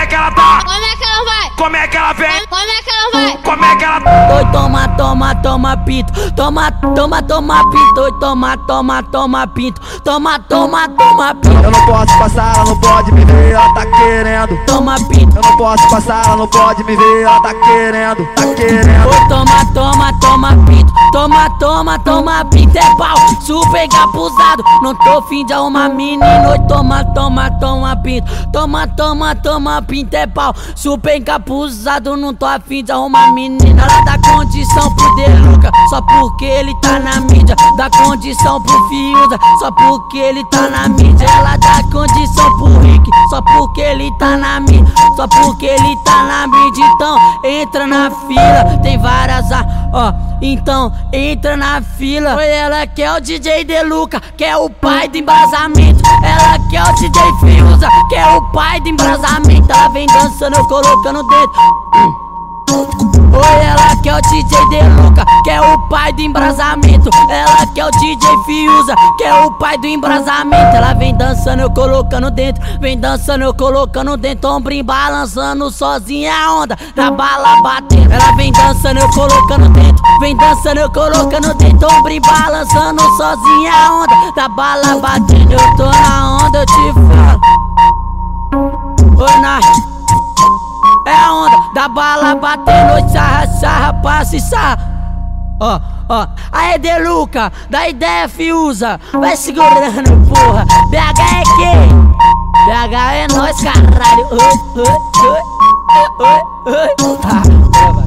é que ela tá? Como é que ela vai? Como é que ela vem? Como é que ela vai? Como é que ela... Oi, toma, toma, toma pinto. Toma, toma, toma pinto. Oi, toma, toma, toma pinto. Toma, toma, toma pinto. Eu não posso passar, ela não pode me ver, ela tá querendo. Toma pinto. Eu não posso passar, ela não pode me ver, ela tá querendo, tá querendo. Oi, toma, toma, toma pinto. Toma, toma, toma pinto. É pau, super encapuzado. Não tô fim de arrumar menino. Oi, toma, toma, toma pinto. Toma, toma, toma pinto. É pau, super encapuzado. Não tô afim de arrumar menina. Ela dá condição pro Deluca, só porque ele tá na mídia. Dá condição pro Fiuza, só porque ele tá na mídia. Ela dá condição pro Rick, só porque ele tá na mídia. Só porque ele tá na mídia. Então entra na fila, tem várias ó. Então entra na fila. Oi, ela quer o DJ Deluca, que é o pai do embrasamento. Ela quer o DJ Fiuza, que é o pai do embrasamento. Ela vem dançando, eu colocando dentro. Oi, ela quer o DJ Deluca, que é o pai do embrasamento. Ela quer o DJ Fiuza, que é o pai do embrasamento. Ela vem dançando, eu colocando dentro. Vem dançando, eu colocando dentro. Ombrinho balançando sozinha, a onda da bala batendo. Ela vem dançando, eu colocando dentro. Vem dançando, eu colocando dentro. Ombrinho balançando sozinha, a onda da bala batendo. Eu tô na onda, eu te falo. Oi, é a onda da bala batendo, oi, sarra, sarra, passa e sarra. Ó, ó, aê Deluca, dá ideia Fiuza, vai segurando porra. BH é quem? BH é nós, caralho. Oi, oi, oi, oi, oi.